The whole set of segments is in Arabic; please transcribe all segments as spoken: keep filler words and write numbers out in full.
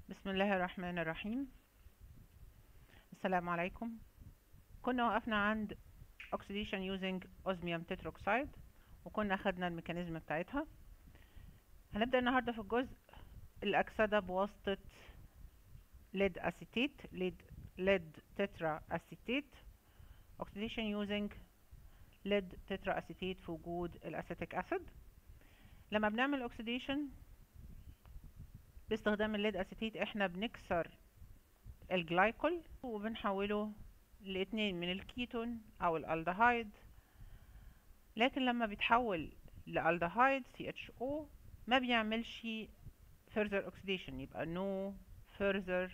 بسم الله الرحمن الرحيم. السلام عليكم. كنا وقفنا عند oxidation using osmium tetroxide وكنا خدنا الميكانيزم بتاعتها. هنبدأ النهاردة في الجزء الأكسدة بواسطة lead acetate lead lead tetra acetate oxidation using lead tetra acetate في وجود الأسيتيك أسيد. لما بنعمل oxidation باستخدام الليد أسيتيت احنا بنكسر الجلايكول وبنحوله لاتنين من الكيتون او الالدهايد، لكن لما بيتحول لالدهايد سي اتش او ما بيعملش further oxidation، يبقى no further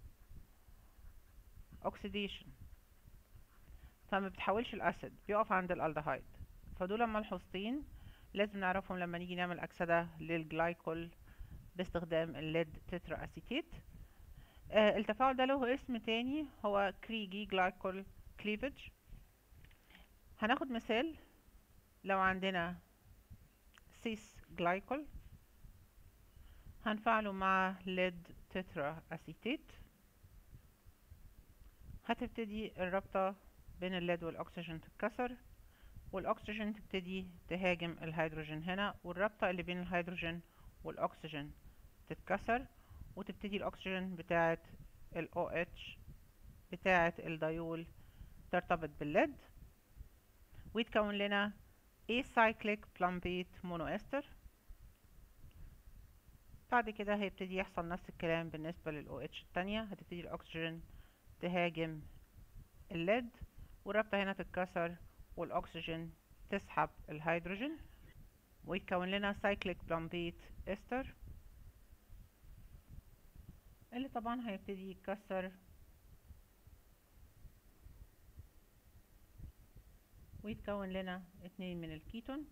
oxidation، فما بتحولش الاسيد، بيقف عند الالدهايد. فدول ملحوظتين لازم نعرفهم لما نيجي نعمل اكسدة للجلايكول باستخدام الليد تترا اسيتيت. آه التفاعل ده له اسم تاني هو كريجي جلايكول كليفج. هناخد مثال. لو عندنا سيس جلايكول هنفعله مع ليد تترا اسيتيت، هتبتدي الرابطة بين الليد والاكسجين تتكسر، والاكسجين تبتدي تهاجم الهيدروجين هنا، والرابطة اللي بين الهيدروجين والاكسجين تتكسر، وتبتدي الاكسجين بتاعة ال OH بتاعة الديول ترتبط بالليد ويتكون لنا acyclic plumbate monoester. بعد كده هيبتدي يحصل نفس الكلام بالنسبة لل OH التانية، هتبتدي الأكسجين تهاجم الليد والرابطة هنا تتكسر والأكسجين تسحب الهيدروجين ويتكون لنا cyclic plumbate ester اللي طبعا هيبتدي يتكسر ويتكون لنا اتنين من الكيتون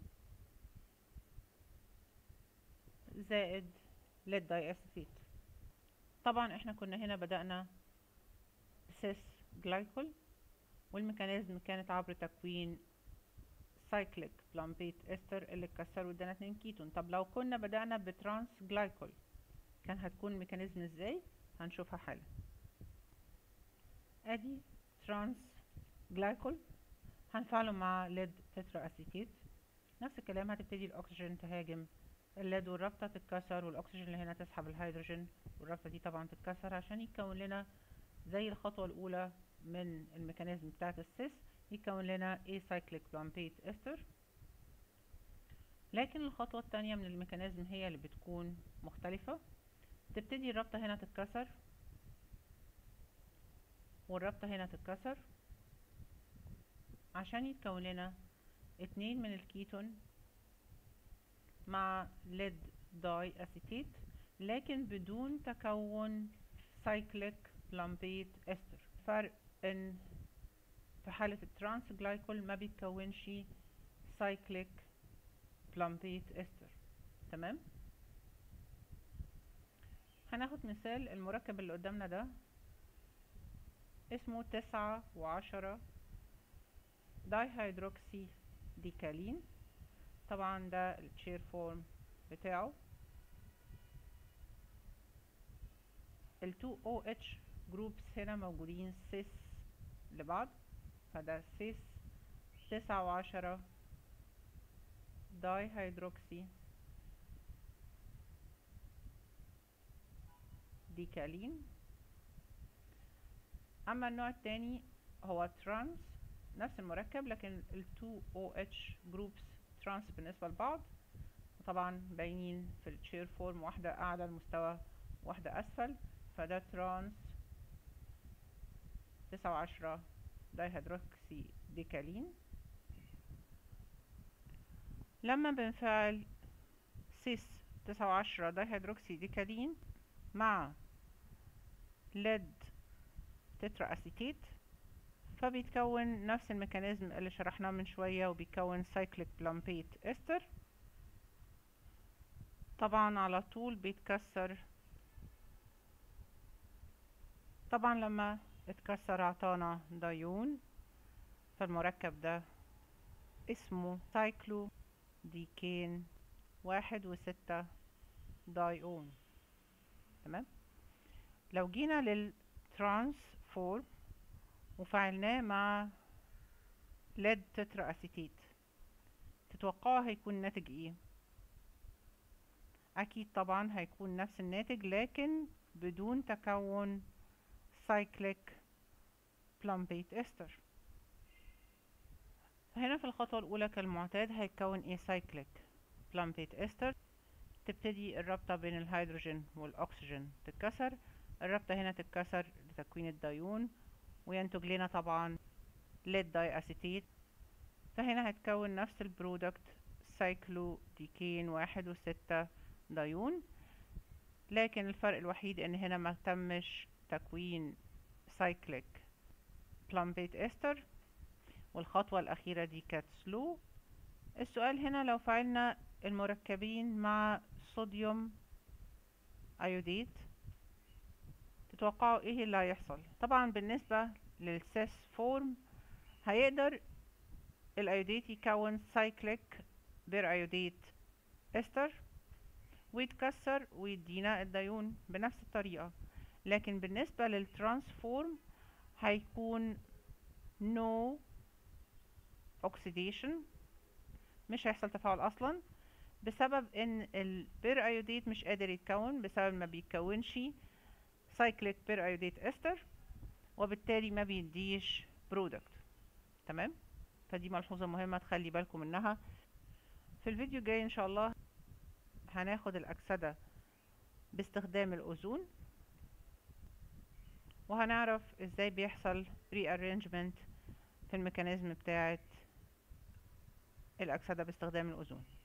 زائد lead diacetate. طبعا احنا كنا هنا بدأنا سيس جلايكول والميكانيزم كانت عبر تكوين سايكليك بلامبيت استر اللي اتكسر وادانا اتنين كيتون. طب لو كنا بدأنا بترانس جلايكول كان هتكون الميكانيزم ازاي؟ هنشوفها حالا. ادي ترانس جلايكول هنفعله مع ليد تترا اسيتيت، نفس الكلام، هتبتدي الاكسجين تهاجم الليد والرابطة تتكسر والاكسجين اللي هنا تسحب الهيدروجين والرابطة دي طبعا تتكسر عشان يتكون لنا زي الخطوة الأولى من الميكانيزم بتاعت السيس، يكون لنا acyclic plumbate ester. لكن الخطوة التانية من الميكانيزم هي اللي بتكون مختلفة. تبتدي الرابطة هنا تتكسر والرابطة هنا تتكسر عشان يتكون لنا اتنين من الكيتون مع lead diacetate، لكن بدون تكون cyclic plumbate ester. فرق ان في حالة الترانس جلايكول ما بيتكونش cyclic plumbate ester. تمام. هناخد مثال. المركب اللي قدامنا ده اسمه تسعة وعشرة دايهيدروكسي ديكالين. طبعا ده التشير فورم بتاعه. ال تو او اتش جروبس هنا موجودين سيس لبعض، فده سيس تسعة وعشرة دايهيدروكسي ديكالين. اما النوع التاني هو ترانس، نفس المركب لكن ال تو او اتش جروبس ترانس بالنسبة لبعض، وطبعا باينين في التشير فورم، واحدة اعلى المستوى واحدة اسفل، فده ترانس تسعة وعشرة دايهيدروكسي ديكالين. لما بنفعل سيس تسعة وعشرة دايهيدروكسي ديكالين مع ليد تترا اسيتيت فبيتكون نفس الميكانيزم اللي شرحناه من شوية، وبيتكون سايكليك بلامبيت استر. طبعا على طول بيتكسر. طبعا لما اتكسر اعطانا دايون، فالمركب ده اسمه سايكلو ديكين واحد وستة دايون. تمام. لو جينا للترانسفورم وفعلناه مع ليد تترا اسيتيت، تتوقعوا هيكون ناتج ايه؟ اكيد طبعا هيكون نفس الناتج، لكن بدون تكون سايكليك بلامبيت استر. هنا في الخطوة الاولى كالمعتاد هيتكون ايه؟ سايكليك بلامبيت استر. تبتدي الرابطة بين الهيدروجين والاكسجين تتكسر، الرابطة هنا تتكسر لتكوين الدايون وينتج لنا طبعا ليد داي اسيتيت. فهنا هتكون نفس البرودكت سايكلو ديكين واحد وستة دايون، لكن الفرق الوحيد ان هنا ما تمش تكوين سايكليك بلامبيت استر، والخطوة الأخيرة دي كانت سلو. السؤال هنا لو فعلنا المركبين مع صوديوم ايوديت، تتوقعوا ايه اللي هيحصل؟ طبعا بالنسبة للسيس فورم هيقدر الايوديت يكون سايكليك بير ايوديت استر ويتكسر ويدينا الدايون بنفس الطريقة، لكن بالنسبة للترانسفورم هيكون no oxidation، مش هيحصل تفاعل اصلا بسبب ان البير ايوديت مش قادر يتكون، بسبب ما بيتكونش سايكليك بير ايوديت استر، وبالتالي ما بيديش برودكت. تمام؟ فدي ملحوظة مهمة تخلي بالكم منها. في الفيديو الجاي ان شاء الله هناخد الاكسدة باستخدام الاوزون، وهنعرف ازاي بيحصل rearrangement في الميكانيزم بتاعة الاكسدة باستخدام الاوزون.